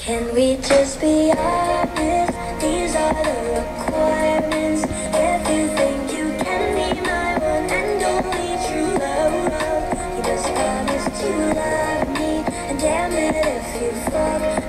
Can we just be honest? These are the requirements. If you think you can be my one and only true love, you just promise to love me. And damn it if you fuck